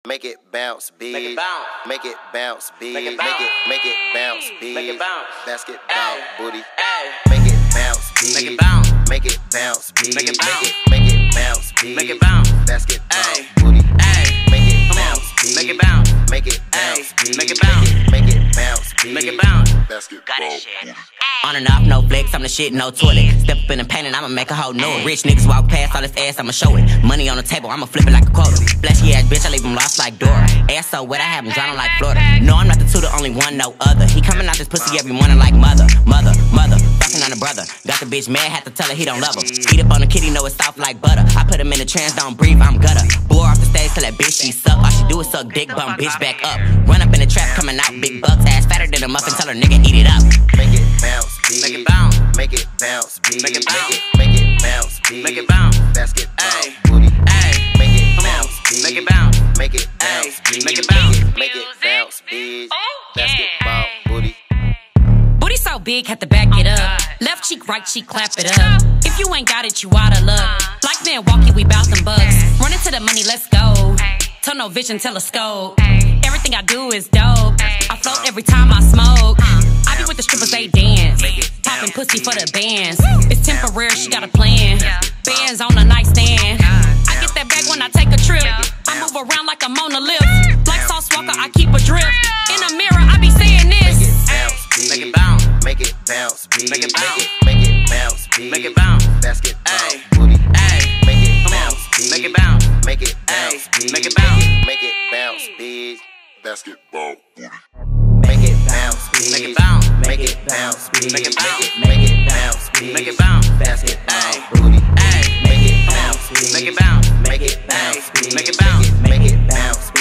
Make it bounce, bitch. Make it bounce. Make it bounce, bitch. Make it bounce. Make it bounce, bitch. Make it bounce. Basketball Ay. booty. Ay. Make it bounce, bitch. Make it bounce. Make it bounce, bitch. Make it bounce. Make it bounce, bitch. Make it bounce. Basketball Ay. booty. Ay. Make it Come on. bounce, bitch. Make it bounce. Make it Ay. bounce, bitch. Make it bounce. Make it bounce, bitch. Make it bounce. Basketball booty. On and off, no flex, I'm the shit, no toilet. Step up in the paint and I'ma make a hoe know it. Rich niggas walk past all this ass, I'ma show it. Money on the table, I'ma flip it like a quota. Flashy ass bitch, I leave him lost like Dora. Ass so wet, I have him drowning like Florida. No, I'm not the two, the only one, no other. He coming out this pussy every morning like mother, fucking on the brother. Got the bitch mad, had to tell her he don't love her. Eat up on the kitty, know it's soft like butter. I put him in the trance, don't breathe, I'm gutter. Bore off the stage, tell that bitch she suck. All she do is suck dick, bum bitch back up. Run up in the trap, coming out, big bucks. Ass fatter than a muffin, tell her nigga eat it up. Make it bounce, bitch. Make it bounce. Make it bounce, bitch. Make it bounce. Make it bounce, bitch. Make it bounce. Basketball Ay. booty. Ay. Make it Come on. bounce, bitch. Make it bounce. Make it Ay. bounce, bitch. Make it bounce. Make it bounce, bitch. Oh, Basketball booty. Booty so big, had to back it up. Left cheek, right cheek, clap it up. If you ain't got it, you out of luck. Black man walking, we bout them bucks. Running to the money, let's go. Tunnel vision, telescope. Everything I do is dope. I float every time I smoke. I be with the strippers, they dance. Popping pussy for the bands. It's temporary, she got a plan. Bands on the nightstand. I get that bag when I take a trip. I move around like I'm on the lift. Like Sauce Walker, I keep a drip. In the mirror, I be saying this. Make it bounce, bitch. Make it bounce. Make it bounce, bitch. Make it bounce. Make it bounce, bitch. Make it bounce. Basketball Ay. booty. Ay. Make it Come on. bounce, bitch. Make it bounce. Make it Ay. bounce, bitch. Make it bounce. Make it bounce, bitch. Basketball booty. Make it bounce, bitch. Make it bounce. Make it bounce, bitch. Make it bounce. Make it bounce, bitch. Make it bounce. Basketball Ay. booty. Ay. Make it Come on. bounce, bitch. Make it bounce. Make it bounce, bitch. Make it bounce. Make it bounce, bitch.